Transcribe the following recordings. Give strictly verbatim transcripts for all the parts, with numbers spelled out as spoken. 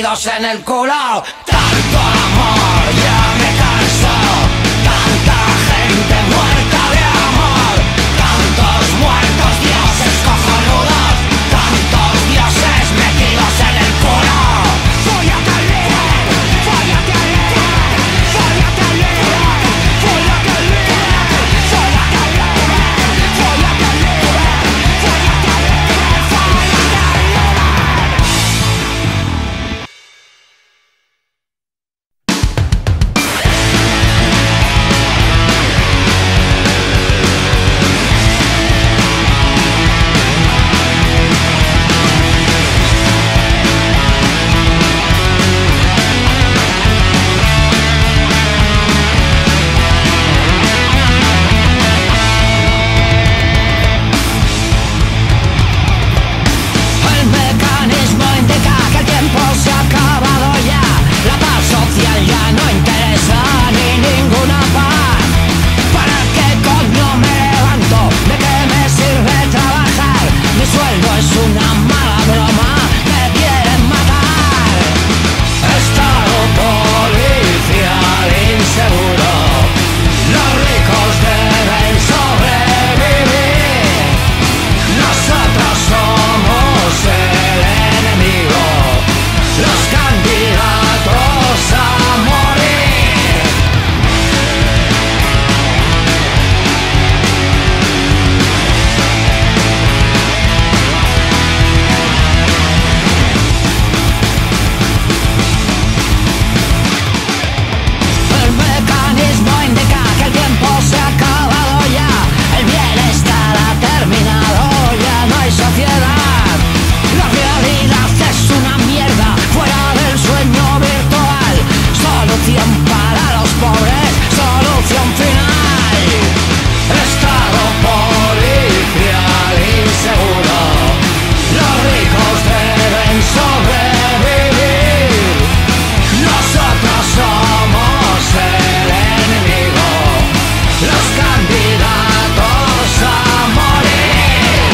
metidos en el culo. Tanto amor ya me cansó, tanta gente muerta de amor, tantos muertos dioses cojonudos, tantos dioses metidos en el culo. Fóllate al líder, fóllate al líder, fóllate al líder, fóllate al líder, fóllate al líder, fóllate al líder, fóllate al líder, fóllate al líder. El mecanismo indica que el tiempo se ha acabado ya. La paz social ya no interesa ni ninguna paz. ¿Para qué coño me levanto? ¿De qué me sirve trabajar? Mi sueldo es una mala broma, me quieren matar. Estado policial inseguro, los ricos deben sobrevivir. Nosotros somos el enemigo, los candidatos a morir. El mecanismo indica que el tiempo se ha acabado ya. El bienestar ha terminado, ya no hay sociedad. La realidad es una mierda, fuera del sueño virtual. Solución para los pobres, solución final. Estado policial inseguro, los ricos deben sobrevivir. Nosotros somos el enemigo, los candidatos a morir.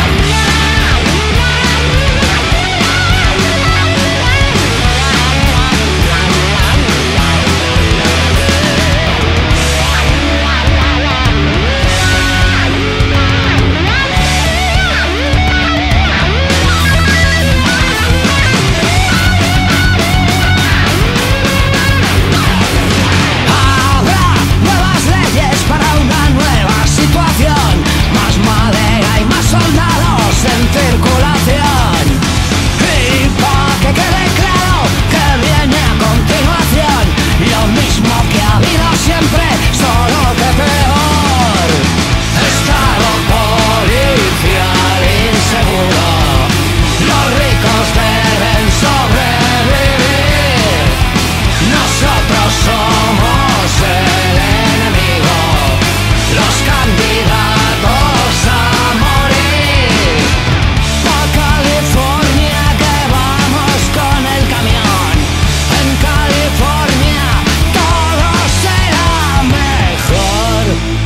Habrá nuevas leyes para una nueva situación, más madera y más soldados en circulación. Y para que quede claro que viene a continuación, lo mismo que ha habido siempre, solo que peor. Estado policial inseguro, los ricos deben sobrevivir. Nosotros somos el enemigo, los candidatos a morir. Pa' California que vamos con el camión. En California todo será mejor.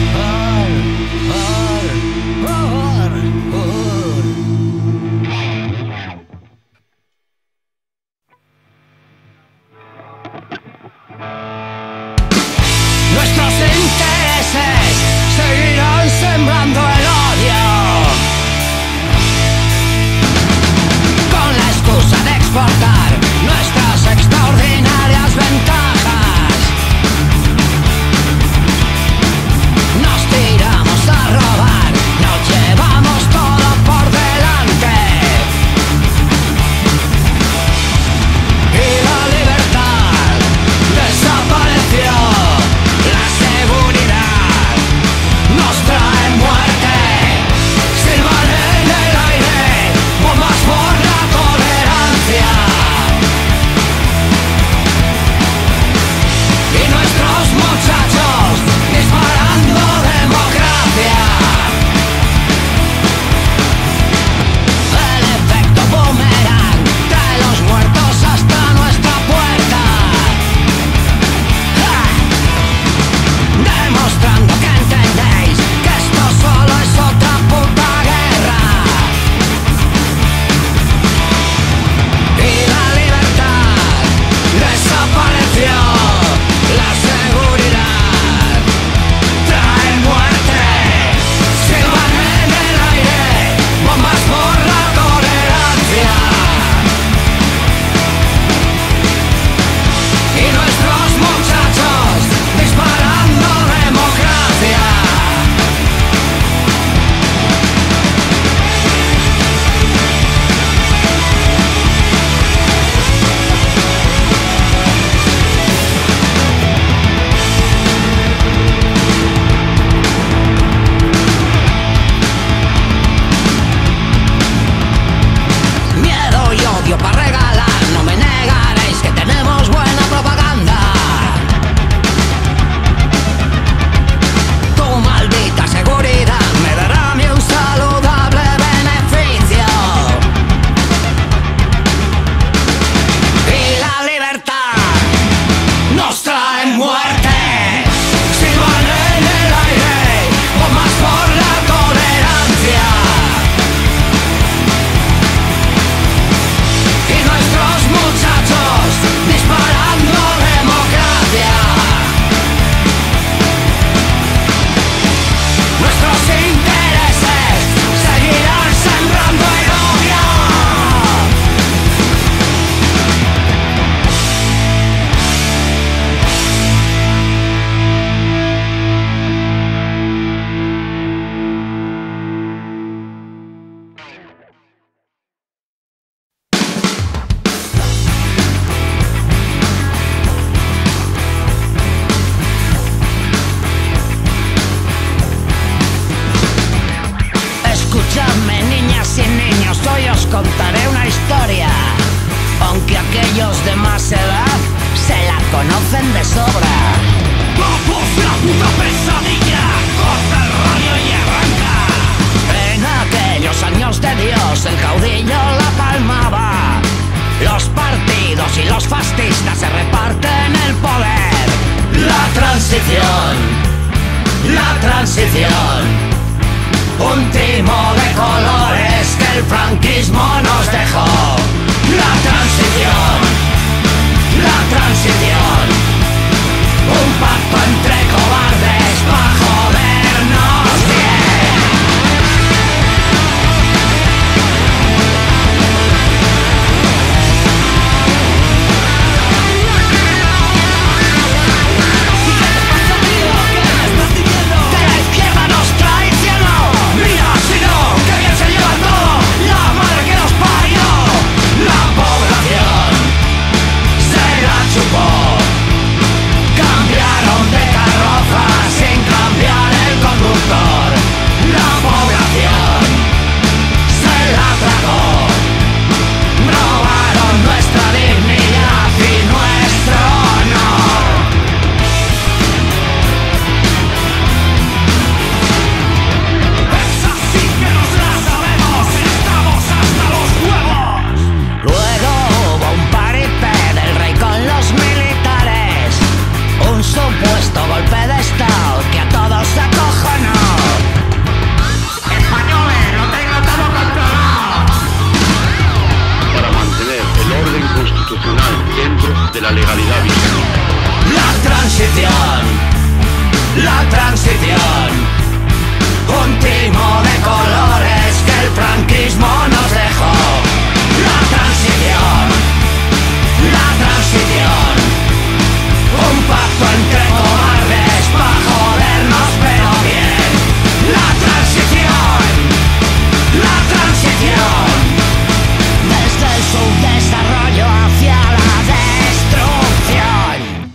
Nuestros intereses seguirán sembrando el odio, con la excusa de exportar nuestras extraordinarias ventajas. Nos tiramos a robar, nos llevamos todo por delante. Y la libertad desapareció, la seguridad nos trae muerte. Silban en el aire, bombas por la tolerancia. contaré una historia, aunque aquellos de más edad se la conocen de sobra. ¡Vamos, la puta pesadilla! ¡Corta el rollo y arranca! En aquellos años de Dios el caudillo la palmaba. Los partidos y los fascistas se reparten el poder. La transición, la transición, un timo de colores que el franquismo nos dejó. La transición, la transición, un pacto entre cobardes para jodernos bien. Que la izquierda nos traicionó. Mira si no, que bien se lleva todo. La madre que nos parió. La población se la chupó. Cambiaron de carroza sin cambiar el conductor. La población se la tragó. Robaron nuestra dignidad y nuestro honor. Es así que nos la sabemos, estamos hasta los huevos. Luego hubo un paripé del rey con los militares, un supuesto golpe de estado que a todos acojonó. Españoles, lo tengo todo controlado. Para mantener el orden constitucional dentro de la legalidad vigente. La transición, la transición, un timo de colores que el franquismo nos dejó. La transición, la transición, un pacto entre cobardes para jodernos pero bien. La transición, la transición, desde el subdesarrollo hacia la destrucción.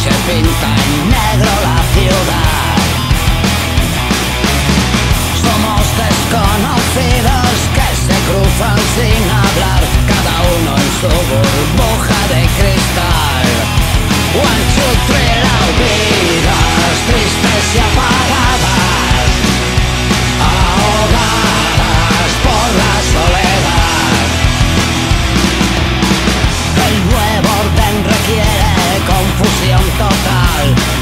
que pinta en negro la ciudad. Somos desconocidos que se cruzan sin hablar, cada uno en su burbuja de cristal. One, two, three, la vidas tristes y apagadas, ahogadas por la soledad. El nuevo orden requiere confusión total.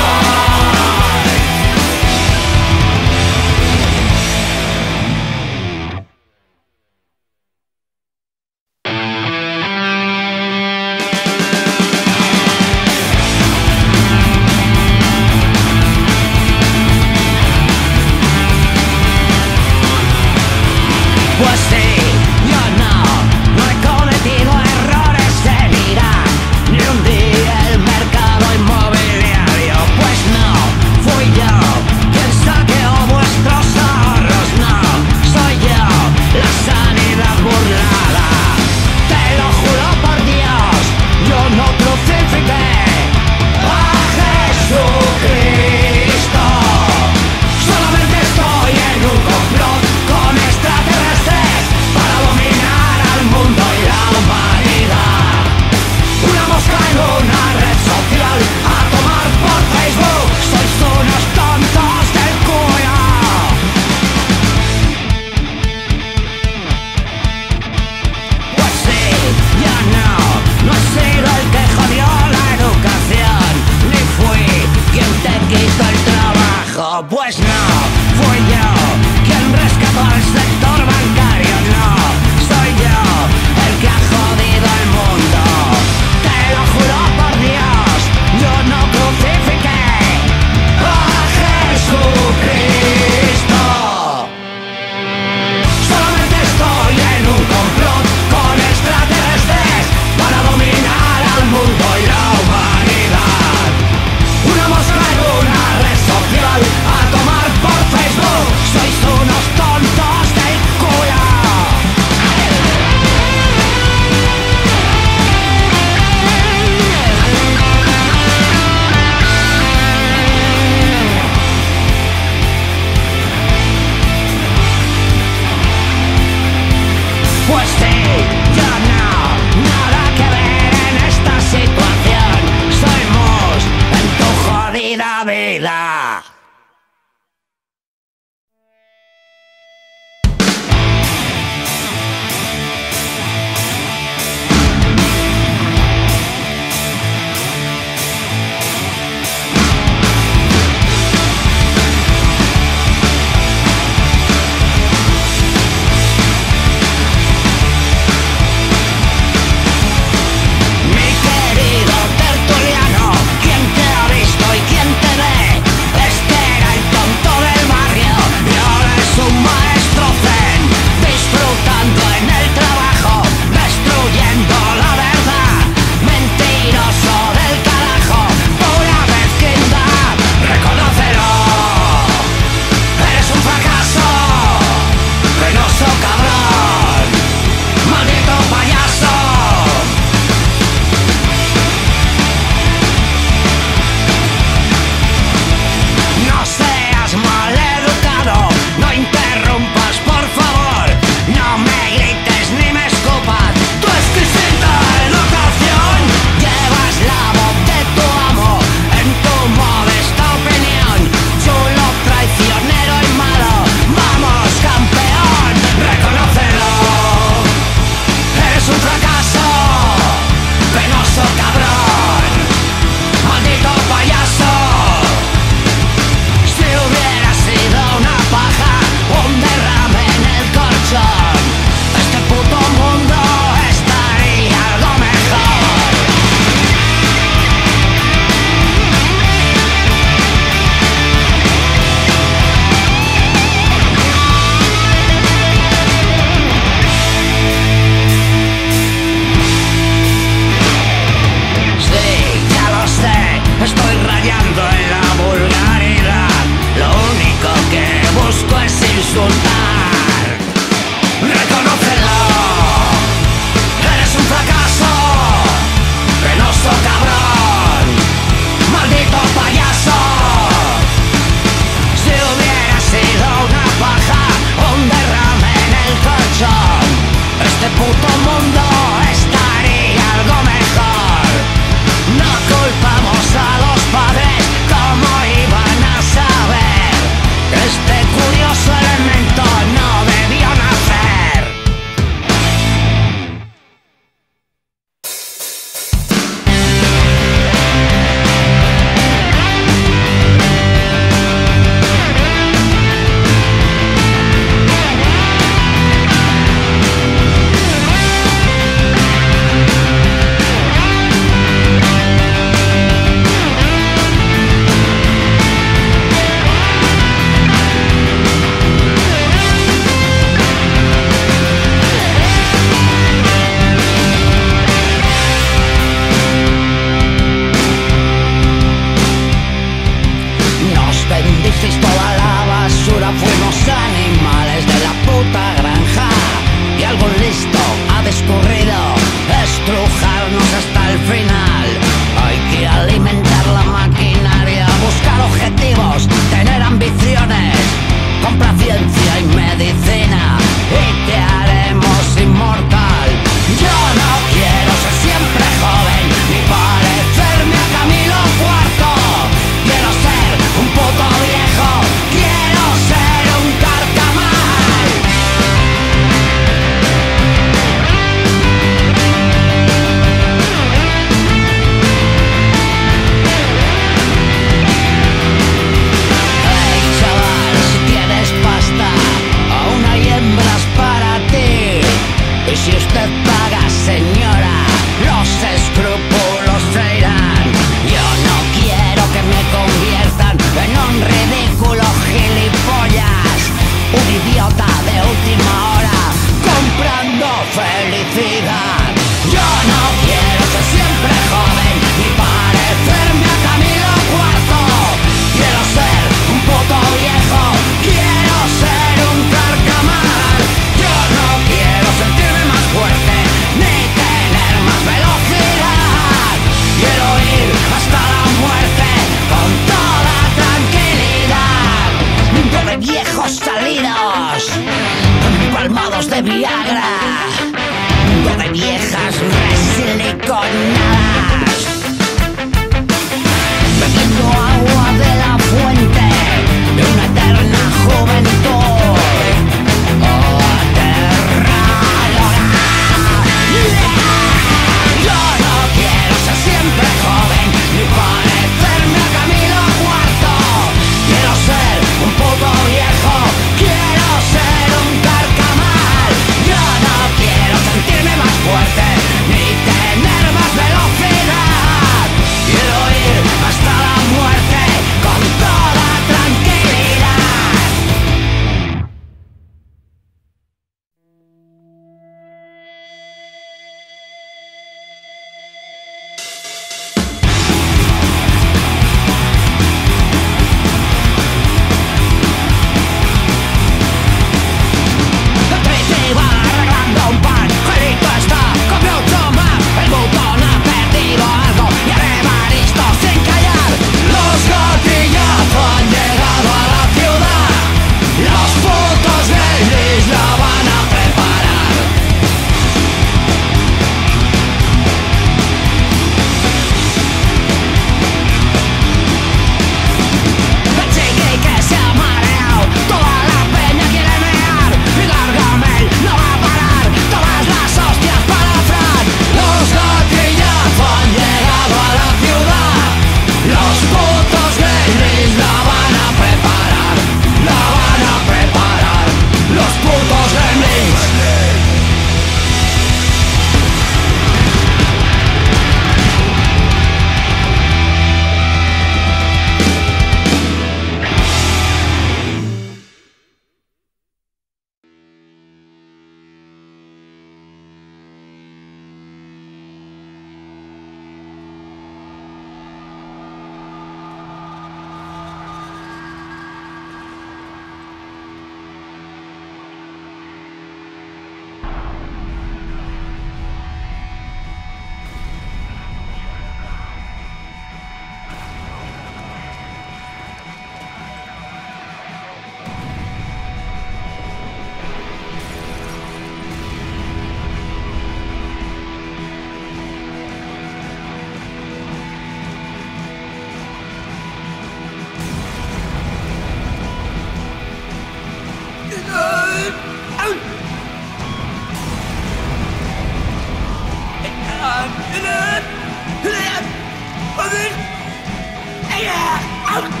¡Ah!